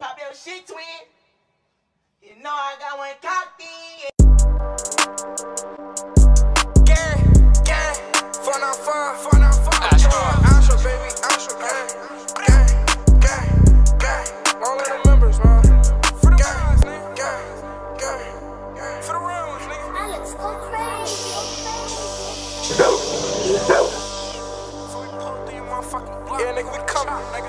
Pop your shit, twin. You know I got one cocky. Gang, fun on fun. ASTRO, baby, ASTRO, gang. All of the members, man. For the ones, nigga. Gang. For the rooms, nigga. Alex, go crazy. So we pull through your motherfucking block. Yeah, nigga, we coming, nigga.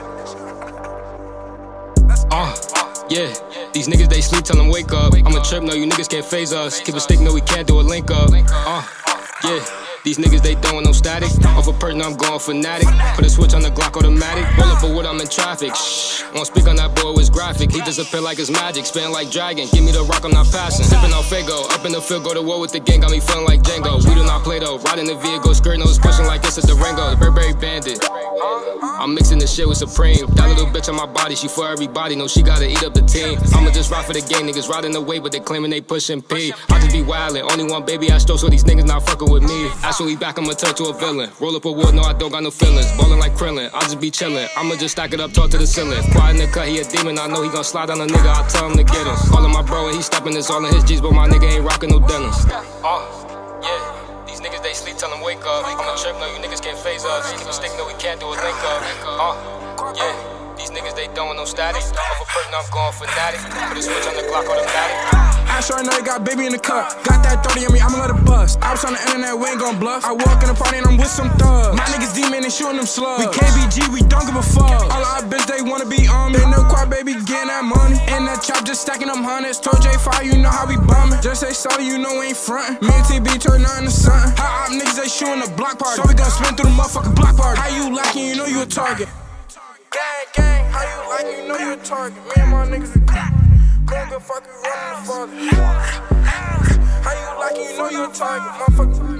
Yeah, these niggas they sleep till them wake up. I'm a trip, no, you niggas can't phase us. Keep a stick, no, we can't do a link up. Yeah, these niggas they throwing no static. Off a person, I'm going fanatic. Put a switch on the Glock automatic. Roll up for wood, I'm in traffic. Shh, won't speak on that boy, it was graphic. He disappear like his magic, spin like dragon. Give me the rock, I'm not passing. Sipping on Fago, up in the field, go to war with the gang. Got me feeling like Django. We do not play though. Riding the vehicle, skirt nose pushing like it's a Durango. The Burberry Bandit. I'm mixing this shit with Supreme. That little bitch on my body, she for everybody. Know she gotta eat up the team. I'ma just ride for the gang. Niggas riding the way, but they claiming they pushing P. I just be wildin'. Only one baby ASTRO, so these niggas not fucking with me. Actually back, I'ma turn to a villain. Roll up a wood, no, I don't got no feelings. Ballin' like Krillin, I just be chillin'. I'ma just stack it up, talk to the ceiling. Quiet in the cut, he a demon. I know he gon' slide on a nigga, I tell him to get him. Callin' my bro and he steppin', it's all in his G's, but my nigga ain't rockin' no denims. Yeah. These niggas they sleep till them wake up. I'm a trip, no, you niggas can't phase us. Keep a stick, no, we can't do a link up. Yeah, these niggas they throwing no static. Off a person, I'm going fanatic. Put a switch on the Glock automatic. ASTRO, I know they got baby in the cup. Got that 30 on me, I'ma let it bust. I was on the internet, we ain't gon' bluff. I walk in the party and I'm with some thugs. My niggas demon, they shooting them slugs. We KBG, we don't give a fuck. All our bitch, they wanna be on me. They know QUA, baby, getting that money. And that chop just stacking them hundreds. Told J5, you know how we bumming. Just say sorry, you know we ain't frontin'. Me and TB turn nothing to something. Hot op niggas, they shooting the block party. So we gon' spin through the motherfucking block party. How you lacking, you know you a target. Gang, how you like, you know you a target. Me and my niggas are good fuck you running the father. How you like, you know you a target, motherfucker.